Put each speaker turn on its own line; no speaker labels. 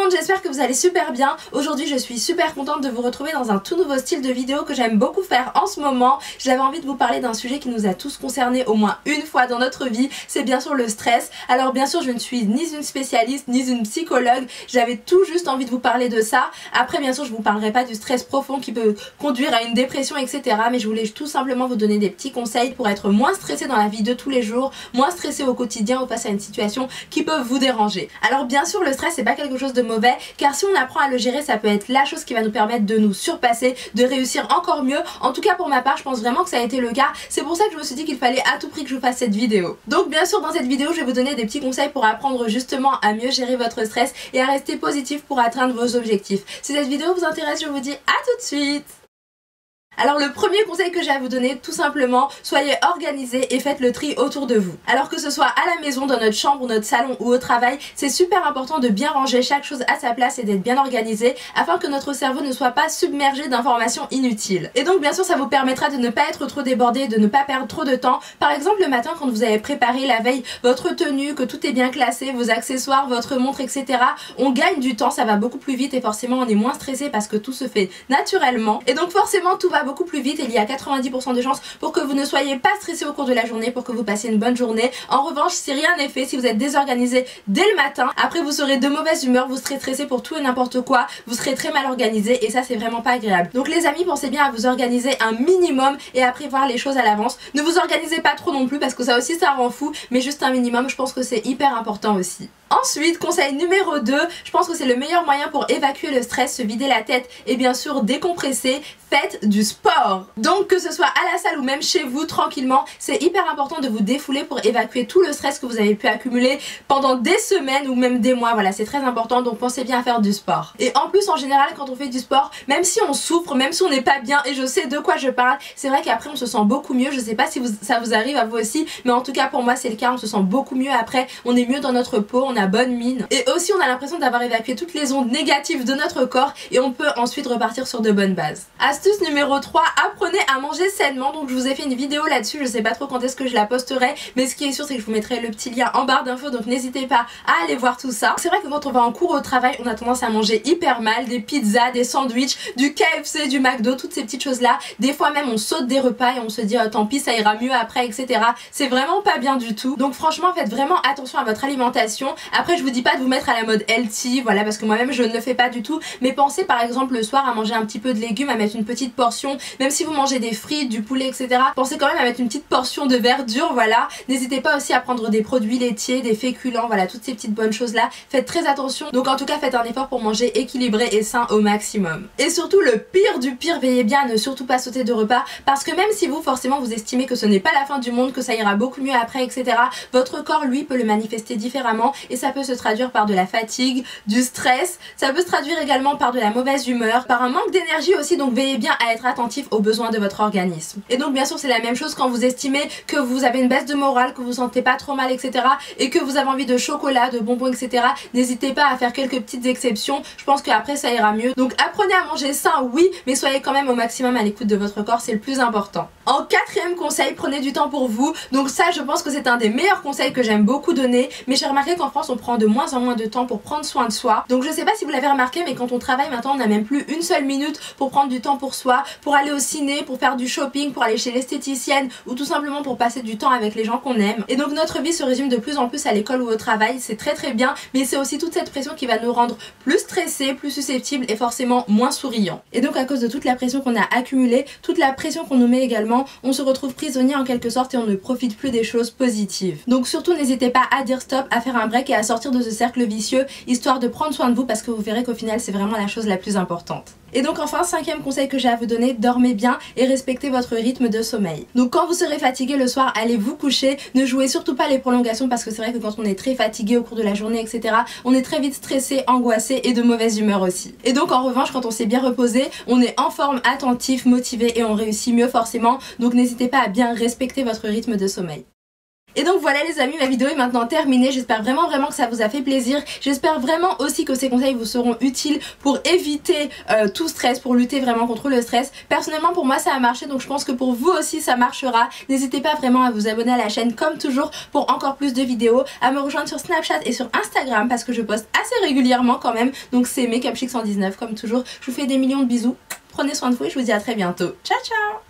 monde, j'espère que vous allez super bien. Aujourd'hui je suis super contente de vous retrouver dans un tout nouveau style de vidéo que j'aime beaucoup faire en ce moment. J'avais envie de vous parler d'un sujet qui nous a tous concernés au moins une fois dans notre vie, c'est bien sûr le stress. Alors bien sûr je ne suis ni une spécialiste ni une psychologue, j'avais tout juste envie de vous parler de ça. Après bien sûr je vous parlerai pas du stress profond qui peut conduire à une dépression etc. Mais je voulais tout simplement vous donner des petits conseils pour être moins stressé dans la vie de tous les jours, moins stressé au quotidien ou face à une situation qui peut vous déranger. Alors bien sûr le stress c'est pas quelque chose de mauvais, car si on apprend à le gérer ça peut être la chose qui va nous permettre de nous surpasser, de réussir encore mieux. En tout cas pour ma part je pense vraiment que ça a été le cas, c'est pour ça que je me suis dit qu'il fallait à tout prix que je vous fasse cette vidéo. Donc bien sûr dans cette vidéo je vais vous donner des petits conseils pour apprendre justement à mieux gérer votre stress et à rester positif pour atteindre vos objectifs. Si cette vidéo vous intéresse je vous dis à tout de suite. Alors le premier conseil que j'ai à vous donner, tout simplement, soyez organisés et faites le tri autour de vous. Alors que ce soit à la maison, dans notre chambre, notre salon ou au travail, c'est super important de bien ranger chaque chose à sa place et d'être bien organisé afin que notre cerveau ne soit pas submergé d'informations inutiles. Et donc bien sûr ça vous permettra de ne pas être trop débordé, de ne pas perdre trop de temps. Par exemple le matin quand vous avez préparé la veille votre tenue, que tout est bien classé, vos accessoires, votre montre etc. On gagne du temps, ça va beaucoup plus vite et forcément on est moins stressé parce que tout se fait naturellement. Et donc forcément tout va beaucoup plus vite et il y a 90% de chances pour que vous ne soyez pas stressé au cours de la journée, pour que vous passiez une bonne journée. En revanche si rien n'est fait, si vous êtes désorganisé dès le matin, après vous serez de mauvaise humeur, vous serez stressé pour tout et n'importe quoi, vous serez très mal organisé et ça c'est vraiment pas agréable. Donc les amis, pensez bien à vous organiser un minimum et à prévoir les choses à l'avance. Ne vous organisez pas trop non plus parce que ça aussi ça rend fou, mais juste un minimum, je pense que c'est hyper important aussi. Ensuite, conseil numéro 2, je pense que c'est le meilleur moyen pour évacuer le stress, se vider la tête et bien sûr décompresser, faites du sport. Donc que ce soit à la salle ou même chez vous tranquillement, c'est hyper important de vous défouler pour évacuer tout le stress que vous avez pu accumuler pendant des semaines ou même des mois. Voilà, c'est très important, donc pensez bien à faire du sport. Et en plus en général quand on fait du sport, même si on souffre, même si on n'est pas bien, et je sais de quoi je parle, c'est vrai qu'après on se sent beaucoup mieux. Je sais pas si ça vous arrive à vous aussi, mais en tout cas pour moi c'est le cas, on se sent beaucoup mieux après, on est mieux dans notre peau, on a bonne mine et aussi on a l'impression d'avoir évacué toutes les ondes négatives de notre corps et on peut ensuite repartir sur de bonnes bases. Astuce numéro 3, apprenez à manger sainement. Donc je vous ai fait une vidéo là-dessus, je sais pas trop quand est-ce que je la posterai, mais ce qui est sûr c'est que je vous mettrai le petit lien en barre d'infos, donc n'hésitez pas à aller voir tout ça. C'est vrai que quand on va en cours au travail on a tendance à manger hyper mal, des pizzas, des sandwichs, du KFC, du McDo, toutes ces petites choses là. Des fois même on saute des repas et on se dit oh, tant pis ça ira mieux après etc. C'est vraiment pas bien du tout, donc franchement faites vraiment attention à votre alimentation. Après je vous dis pas de vous mettre à la mode healthy, voilà, parce que moi-même je ne le fais pas du tout, mais pensez par exemple le soir à manger un petit peu de légumes, à mettre une petite portion, même si vous mangez des frites, du poulet etc. Pensez quand même à mettre une petite portion de verdure, voilà. N'hésitez pas aussi à prendre des produits laitiers, des féculents, voilà, toutes ces petites bonnes choses là. Faites très attention, donc en tout cas faites un effort pour manger équilibré et sain au maximum. Et surtout le pire du pire, veillez bien à ne surtout pas sauter de repas, parce que même si vous forcément vous estimez que ce n'est pas la fin du monde, que ça ira beaucoup mieux après etc. votre corps lui peut le manifester différemment et ça peut se traduire par de la fatigue, du stress, ça peut se traduire également par de la mauvaise humeur, par un manque d'énergie aussi, donc veillez bien à être attentif aux besoins de votre organisme. Et donc bien sûr c'est la même chose quand vous estimez que vous avez une baisse de morale, que vous sentez pas trop mal etc. et que vous avez envie de chocolat, de bonbons etc. N'hésitez pas à faire quelques petites exceptions, je pense qu'après ça ira mieux. Donc apprenez à manger sain oui, mais soyez quand même au maximum à l'écoute de votre corps, c'est le plus important. En quatrième conseil, prenez du temps pour vous. Donc ça je pense que c'est un des meilleurs conseils que j'aime beaucoup donner, mais j'ai remarqué qu'en France on prend de moins en moins de temps pour prendre soin de soi. Donc je sais pas si vous l'avez remarqué, mais quand on travaille maintenant on n'a même plus une seule minute pour prendre du temps pour soi, pour aller au ciné, pour faire du shopping, pour aller chez l'esthéticienne ou tout simplement pour passer du temps avec les gens qu'on aime. Et donc notre vie se résume de plus en plus à l'école ou au travail, c'est très bien, mais c'est aussi toute cette pression qui va nous rendre plus stressés, plus susceptibles et forcément moins souriants. Et donc à cause de toute la pression qu'on a accumulée, toute la pression qu'on nous met également, on se retrouve prisonnier en quelque sorte et on ne profite plus des choses positives. Donc surtout n'hésitez pas à dire stop, à faire un break et à sortir de ce cercle vicieux, histoire de prendre soin de vous, parce que vous verrez qu'au final c'est vraiment la chose la plus importante. Et donc enfin, cinquième conseil que j'ai à vous donner, dormez bien et respectez votre rythme de sommeil. Donc quand vous serez fatigué le soir, allez vous coucher, ne jouez surtout pas les prolongations, parce que c'est vrai que quand on est très fatigué au cours de la journée etc, on est très vite stressé, angoissé et de mauvaise humeur aussi. Et donc en revanche quand on s'est bien reposé, on est en forme, attentif, motivé et on réussit mieux forcément, donc n'hésitez pas à bien respecter votre rythme de sommeil. Et donc voilà les amis, ma vidéo est maintenant terminée, j'espère vraiment que ça vous a fait plaisir, j'espère vraiment aussi que ces conseils vous seront utiles pour éviter tout stress, pour lutter vraiment contre le stress. Personnellement pour moi ça a marché, donc je pense que pour vous aussi ça marchera. N'hésitez pas vraiment à vous abonner à la chaîne comme toujours pour encore plus de vidéos, à me rejoindre sur Snapchat et sur Instagram parce que je poste assez régulièrement quand même, donc c'est Makeupchick119 comme toujours. Je vous fais des millions de bisous, prenez soin de vous et je vous dis à très bientôt. Ciao ciao.